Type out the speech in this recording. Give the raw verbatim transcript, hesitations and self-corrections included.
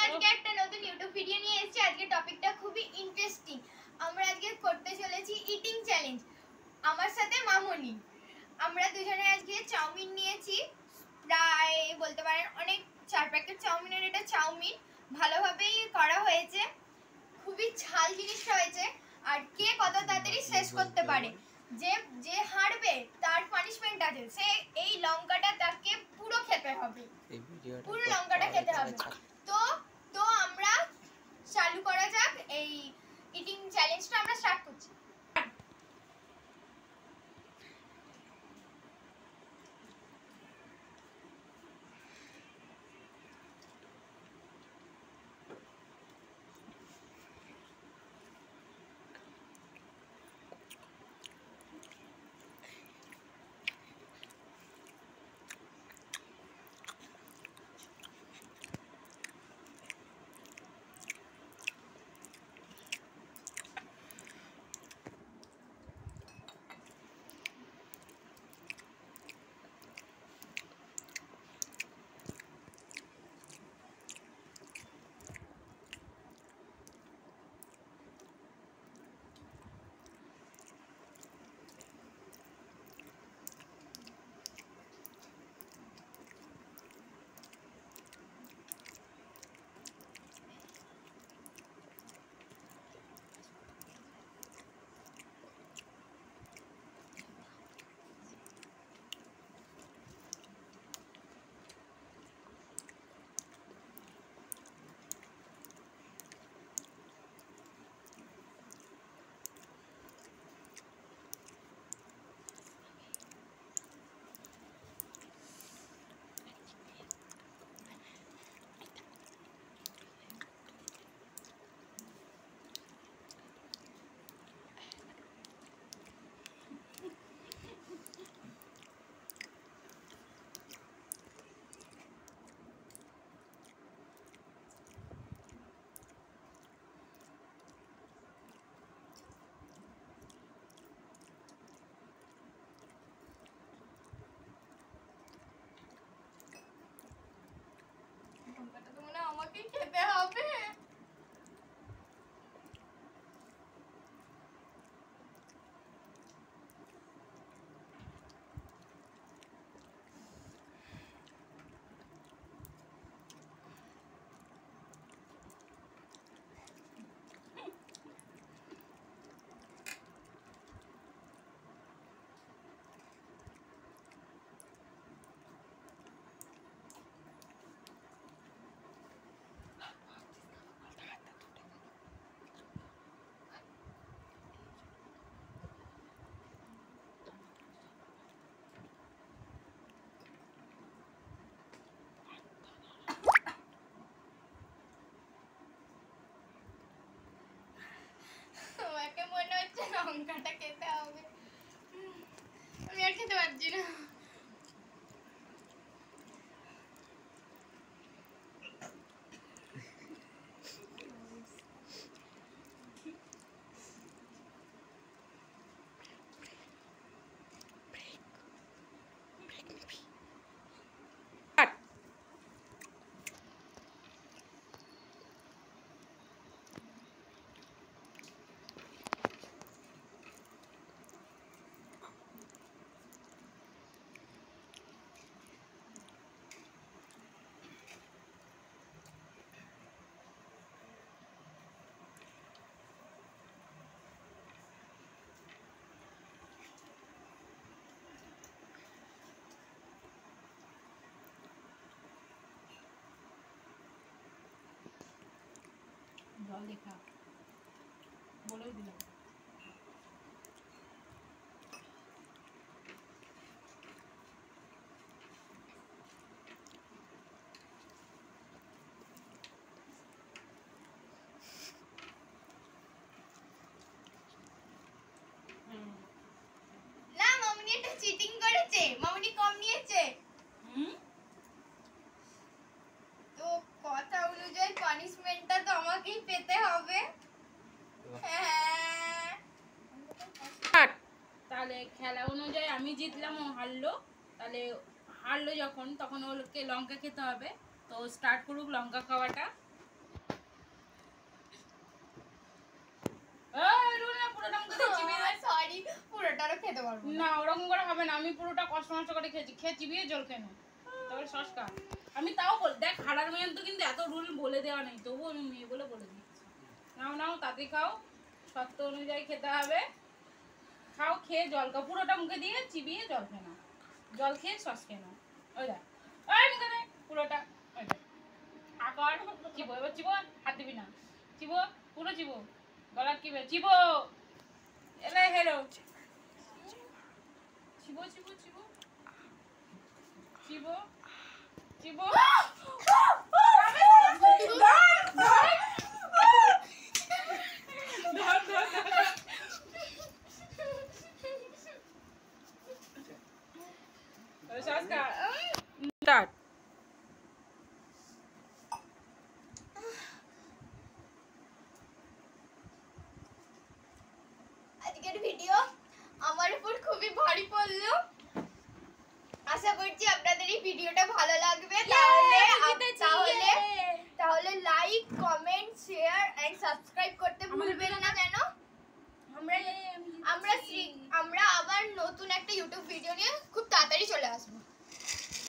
আজকে একটা নতুন ইউটিউব ভিডিও নিয়ে এসেছি। আজকে টপিকটা খুবই ইন্টারেস্টিং। আমরা আজকে করতে চলেছি ইটিং চ্যালেঞ্জ। আমার সাথে মামনি, আমরা দুজনে আজকে চাউমিন নিয়েছি, প্রায় বলতে পারেন অনেক চার প্যাকেট চাউমিনের। এটা চাউমিন ভালোভাবেই করা হয়েছে, খুবই ঝাল জিনিসটা হয়েছে। আর কে কত তাড়াতাড়ি শেষ করতে পারে, যে যে হারবে তার পানিশমেন্ট আছে, সে এই লঙ্কাটা তাকে পুরো খেতে হবে, পুরো লঙ্কাটা খেতে হবে। তো তো আমরা চালু করা যাক এই ইটিং চ্যালেঞ্জটা। আমরা স্টার্ট করছি। লঙ্কাটা তো মনে হয় আমাকেই খেতে হবে। আমাকে মনে হচ্ছে লঙ্কাটা খেতে হবে, আমি আর খেতে পারছি না। জল দেখা বলেও দিলাম। না, মামনি এটা চিটিং করেছে, মামনি কম নিয়েছে। হুম, তো কথা অনুযায়ী পানিশমেন্টটা তো আমাকেই পেতে হবে। হ্যাঁ, তাহলে খেলা অনুযায়ী আমি জিতলাম, ও হারলো। তাহলে হারলো যখন, তখন ওকে লঙ্কা খেতে হবে। তো স্টার্ট করুক লঙ্কা খাওয়াটা। খেতে পারবো না। না ওরকম করে হবে না, আমি পুরোটা কষ্ট মষ্ট করে খেয়েছি, খেয়ে চিবিয়ে জল খেয়ে নাও, তারপরে সস খা। আমি তাও বল দেখ হাড়ার মেয়ের তো কিন্তু এত রুল বলে দেওয়া নেই, তবুও আমি মেয়ে বলে বলে দিচ্ছি। নাও নাও তাতে খাও, শর্ত অনুযায়ী খেতে হবে, খাও, খেয়ে জল খাও, পুরোটা মুখে দিয়ে চিবিয়ে জল খেয়ে নাও, জল খেয়ে সস খেয়ে নাও। ওই দেখ ওই মুখে দে পুরোটা, ওই দেখ আকার চিবো, এবার চিবো, হাত দিবি না, চিবো পুরো চিবো, গলার কি বে চিবো, এলে হেলো চিবো চিবো চিবো চিবো চিবো স্টার্ট। আজকের ভিডিও আমার উপর খুবই ভারী পড়লো। আশা করছি আপনাদের এই ভিডিওটা ভালো লাগবে।